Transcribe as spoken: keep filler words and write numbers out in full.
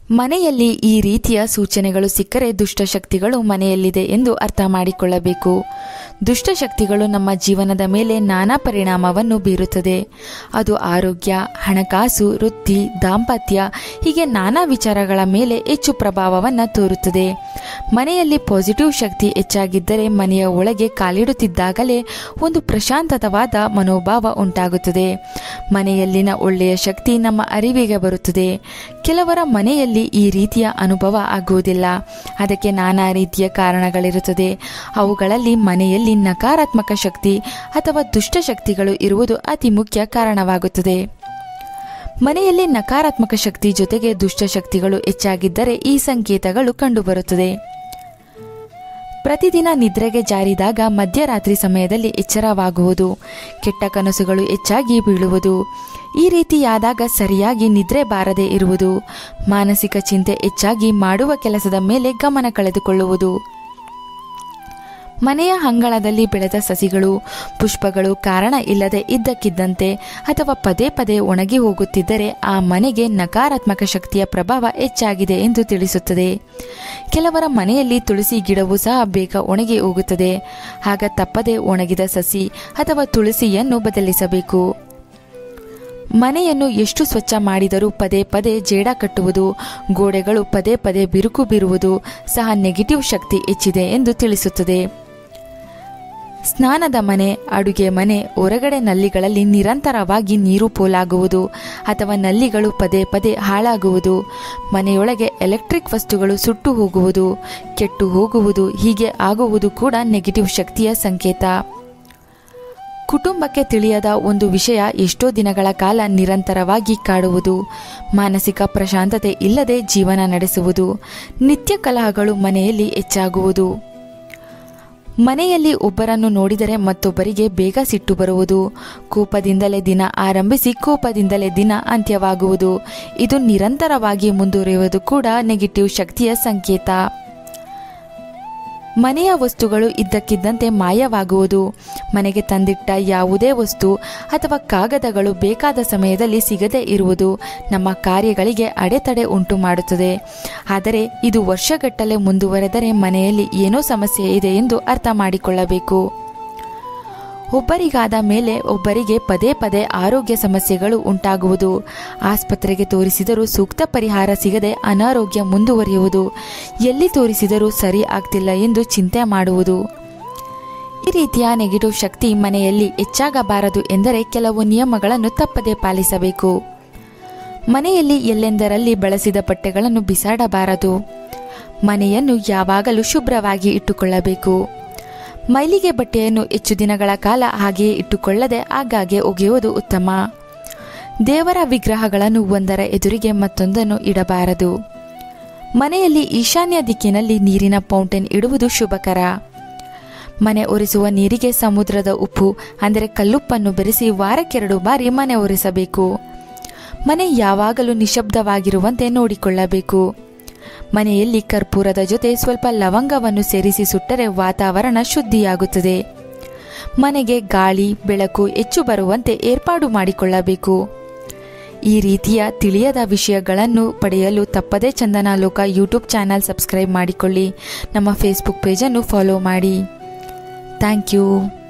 ಮನೆಯಲ್ಲಿ ಈ ರೀತಿಯ ಸೂಚನೆಗಳು ಸಿಕ್ಕರೆ ದುಷ್ಟಶಕ್ತಿಗಳು ಮನೆಯಲ್ಲಿದೆ ಎಂದು ಅರ್ಥ ಮಾಡಿಕೊಳ್ಳಬೇಕು. ದುಷ್ಟಶಕ್ತಿಗಳು ನಮ್ಮ ಜೀವನದ ಮೇಲೆ ನಾನಾ ಪರಿಣಾಮವನ್ನು ಬೀರುತ್ತದೆ. ಅದು ಆರೋಗ್ಯ, ಹಣಕಾಸು, ವೃತ್ತಿ, ದಾಂಪತ್ಯ ಹೀಗೆ ನಾನಾ ವಿಚಾರಗಳ ಮೇಲೆ ಹೆಚ್ಚು ಪ್ರಭಾವವನ್ನು ತೋರುತ್ತದೆ. ಮನೆಯಲ್ಲಿ ಪಾಸಿಟಿವ್ ಶಕ್ತಿ ಹೆಚ್ಚಾಗಿದ್ದರೆ ಮನೆಯ ಒಳಗೆ ಕಾಲಿಡುತ್ತಿದ್ದಾಗಲೇ ಒಂದು ಪ್ರಶಾಂತವಾದ ಮನೋಭಾವ ಉಂಟಾಗುತ್ತದೆ. ಮನೆಯಲ್ಲಿನ ಒಳ್ಳೆಯ ಶಕ್ತಿ ನಮ್ಮ ಅರಿವಿಗೆ ಬರುತ್ತದೆ. ಕೆಲವರ ಮನೆಯಲ್ಲಿ ಈ ರೀತಿಯ ಅನುಭವ ಆಗುವುದಿಲ್ಲ. ಅದಕ್ಕೆ ನಾನಾ ರೀತಿಯ ಕಾರಣಗಳಿರುತ್ತದೆ. ಅವುಗಳಲ್ಲಿ ಮನೆಯಲ್ಲಿ ನಕಾರಾತ್ಮಕ ಶಕ್ತಿ ಅಥವಾ ದುಷ್ಟಶಕ್ತಿಗಳು ಇರುವುದು ಅತಿ ಮುಖ್ಯ ಕಾರಣವಾಗುತ್ತದೆ. ಮನೆಯಲ್ಲಿ ನಕಾರಾತ್ಮಕ ಶಕ್ತಿ ಜೊತೆಗೆ ದುಷ್ಟಶಕ್ತಿಗಳು ಹೆಚ್ಚಾಗಿದ್ದರೆ ಈ ಸಂಕೇತಗಳು ಕಂಡುಬರುತ್ತದೆ. ಪ್ರತಿದಿನ ನಿದ್ರೆಗೆ ಜಾರಿದಾಗ ಮಧ್ಯರಾತ್ರಿ ಸಮಯದಲ್ಲಿ ಎಚ್ಚರವಾಗುವುದು, ಕೆಟ್ಟ ಕನಸುಗಳು ಹೆಚ್ಚಾಗಿ ಬೀಳುವುದು, ಈ ರೀತಿಯಾದಾಗ ಸರಿಯಾಗಿ ನಿದ್ರೆ ಬಾರದೆ ಇರುವುದು, ಮಾನಸಿಕ ಚಿಂತೆ ಹೆಚ್ಚಾಗಿ ಮಾಡುವ ಕೆಲಸದ ಮೇಲೆ ಗಮನ ಕಳೆದುಕೊಳ್ಳುವುದು, ಮನೆಯ ಅಂಗಳದಲ್ಲಿ ಬೆಳೆದ ಸಸಿಗಳು, ಪುಷ್ಪಗಳು ಕಾರಣ ಇಲ್ಲದೆ ಇದ್ದಕ್ಕಿದ್ದಂತೆ ಅಥವಾ ಪದೇ ಪದೇ ಒಣಗಿ ಹೋಗುತ್ತಿದ್ದರೆ ಆ ಮನೆಗೆ ನಕಾರಾತ್ಮಕ ಶಕ್ತಿಯ ಪ್ರಭಾವ ಹೆಚ್ಚಾಗಿದೆ ಎಂದು ತಿಳಿಸುತ್ತದೆ. ಕೆಲವರ ಮನೆಯಲ್ಲಿ ತುಳಸಿ ಗಿಡವೂ ಸಹ ಬೇಗ ಒಣಗಿ ಹೋಗುತ್ತದೆ. ಆಗ ತಪ್ಪದೆ ಒಣಗಿದ ಸಸಿ ಅಥವಾ ತುಳಸಿಯನ್ನು ಬದಲಿಸಬೇಕು. ಮನೆಯನ್ನು ಎಷ್ಟು ಸ್ವಚ್ಛ ಮಾಡಿದರೂ ಪದೇ ಪದೇ ಜೇಡ ಕಟ್ಟುವುದು, ಗೋಡೆಗಳು ಪದೇ ಪದೇ ಬಿರುಕು ಬೀರುವುದು ಸಹ ನೆಗೆಟಿವ್ ಶಕ್ತಿ ಹೆಚ್ಚಿದೆ ಎಂದು ತಿಳಿಸುತ್ತದೆ. ಸ್ನಾನದ ಮನೆ, ಅಡುಗೆ ಮನೆ, ಹೊರಗಡೆ ನಲ್ಲಿಗಳಲ್ಲಿ ನಿರಂತರವಾಗಿ ನೀರು ಪೋಲಾಗುವುದು ಅಥವಾ ನಲ್ಲಿಗಳು ಪದೇ ಪದೇ ಹಾಳಾಗುವುದು, ಮನೆಯೊಳಗೆ ಎಲೆಕ್ಟ್ರಿಕ್ ವಸ್ತುಗಳು ಸುಟ್ಟು ಹೋಗುವುದು, ಕೆಟ್ಟು ಹೋಗುವುದು ಹೀಗೆ ಆಗುವುದು ಕೂಡ ನೆಗೆಟಿವ್ ಶಕ್ತಿಯ ಸಂಕೇತ. ಕುಟುಂಬಕ್ಕೆ ತಿಳಿಯದ ಒಂದು ವಿಷಯ ಎಷ್ಟೋ ದಿನಗಳ ಕಾಲ ನಿರಂತರವಾಗಿ ಕಾಡುವುದು, ಮಾನಸಿಕ ಪ್ರಶಾಂತತೆ ಇಲ್ಲದೆ ಜೀವನ ನಡೆಸುವುದು, ನಿತ್ಯ ಕಲಹಗಳು ಮನೆಯಲ್ಲಿ ಹೆಚ್ಚಾಗುವುದು, ಮನೆಯಲ್ಲಿ ಒಬ್ಬರನ್ನು ನೋಡಿದರೆ ಮತ್ತೊಬ್ಬರಿಗೆ ಬೇಗ ಸಿಟ್ಟು ಬರುವುದು, ಕೋಪದಿಂದಲೇ ದಿನ ಆರಂಭಿಸಿ ಕೋಪದಿಂದಲೇ ದಿನ ಅಂತ್ಯವಾಗುವುದು, ಇದು ನಿರಂತರವಾಗಿ ಮುಂದುವರಿಯುವುದು ಕೂಡ ನೆಗೆಟಿವ್ ಶಕ್ತಿಯ ಸಂಕೇತ. ಮನೆಯ ವಸ್ತುಗಳು ಇದ್ದಕ್ಕಿದ್ದಂತೆ ಮಾಯವಾಗುವುದು, ಮನೆಗೆ ತಂದಿಟ್ಟ ಯಾವುದೇ ವಸ್ತು ಅಥವಾ ಕಾಗದಗಳು ಬೇಕಾದ ಸಮಯದಲ್ಲಿ ಸಿಗದೇ ಇರುವುದು ನಮ್ಮ ಕಾರ್ಯಗಳಿಗೆ ಅಡೆತಡೆ ಉಂಟು ಮಾಡುತ್ತದೆ. ಆದರೆ ಇದು ವರ್ಷಗಟ್ಟಲೆ ಮುಂದುವರೆದರೆ ಮನೆಯಲ್ಲಿ ಏನೋ ಸಮಸ್ಯೆ ಇದೆ ಎಂದು ಅರ್ಥ ಮಾಡಿಕೊಳ್ಳಬೇಕು. ಒಬ್ಬರಿಗಾದ ಮೇಲೆ ಒಬ್ಬರಿಗೆ ಪದೇ ಪದೇ ಆರೋಗ್ಯ ಸಮಸ್ಯೆಗಳು ಉಂಟಾಗುವುದು, ಆಸ್ಪತ್ರೆಗೆ ತೋರಿಸಿದರೂ ಸೂಕ್ತ ಪರಿಹಾರ ಸಿಗದೆ ಅನಾರೋಗ್ಯ ಮುಂದುವರಿಯುವುದು, ಎಲ್ಲಿ ತೋರಿಸಿದರೂ ಸರಿ ಆಗ್ತಿಲ್ಲ ಎಂದು ಚಿಂತೆ ಮಾಡುವುದು. ಈ ರೀತಿಯ ನೆಗೆಟಿವ್ ಶಕ್ತಿ ಮನೆಯಲ್ಲಿ ಹೆಚ್ಚಾಗಬಾರದು ಎಂದರೆ ಕೆಲವು ನಿಯಮಗಳನ್ನು ತಪ್ಪದೇ ಪಾಲಿಸಬೇಕು. ಮನೆಯಲ್ಲಿ ಎಲ್ಲೆಂದರಲ್ಲಿ ಬಳಸಿದ ಬಟ್ಟೆಗಳನ್ನು ಬಿಸಾಡಬಾರದು. ಮನೆಯನ್ನು ಯಾವಾಗಲೂ ಶುಭ್ರವಾಗಿ ಇಟ್ಟುಕೊಳ್ಳಬೇಕು. ಮೈಲಿಗೆ ಬಟ್ಟೆಯನ್ನು ಹೆಚ್ಚು ದಿನಗಳ ಕಾಲ ಹಾಗೆಯೇ ಇಟ್ಟುಕೊಳ್ಳದೆ ಆಗಾಗ್ಗೆ ಒಗೆಯುವುದು ಉತ್ತಮ. ದೇವರ ವಿಗ್ರಹಗಳನ್ನು ಒಂದರ ಎದುರಿಗೆ ಮತ್ತೊಂದನ್ನು ಇಡಬಾರದು. ಮನೆಯಲ್ಲಿ ಈಶಾನ್ಯ ದಿಕ್ಕಿನಲ್ಲಿ ನೀರಿನ ಫೌಂಟೇನ್ ಇಡುವುದು ಶುಭಕರ. ಮನೆ ಒರೆಸುವ ನೀರಿಗೆ ಸಮುದ್ರದ ಉಪ್ಪು ಅಂದರೆ ಕಲ್ಲುಪ್ಪನ್ನು ಬೆರೆಸಿ ವಾರಕ್ಕೆರಡು ಬಾರಿ ಮನೆ ಒರೆಸಬೇಕು. ಮನೆ ಯಾವಾಗಲೂ ನಿಶಬ್ದವಾಗಿರುವಂತೆ ನೋಡಿಕೊಳ್ಳಬೇಕು. ಮನೆಯಲ್ಲಿ ಕರ್ಪೂರದ ಜೊತೆ ಸ್ವಲ್ಪ ಲವಂಗವನ್ನು ಸೇರಿಸಿ ಸುಟ್ಟರೆ ವಾತಾವರಣ ಶುದ್ಧಿಯಾಗುತ್ತದೆ. ಮನೆಗೆ ಗಾಳಿ, ಬೆಳಕು ಹೆಚ್ಚು ಬರುವಂತೆ ಏರ್ಪಾಡು ಮಾಡಿಕೊಳ್ಳಬೇಕು. ಈ ರೀತಿಯ ತಿಳಿಯದ ವಿಷಯಗಳನ್ನು ಪಡೆಯಲು ತಪ್ಪದೇ ಚಂದನ ಲೋಕ ಯೂಟ್ಯೂಬ್ ಚಾನಲ್ ಸಬ್ಸ್ಕ್ರೈಬ್ ಮಾಡಿಕೊಳ್ಳಿ. ನಮ್ಮ ಫೇಸ್ಬುಕ್ ಪೇಜನ್ನು ಫಾಲೋ ಮಾಡಿ. Thank you.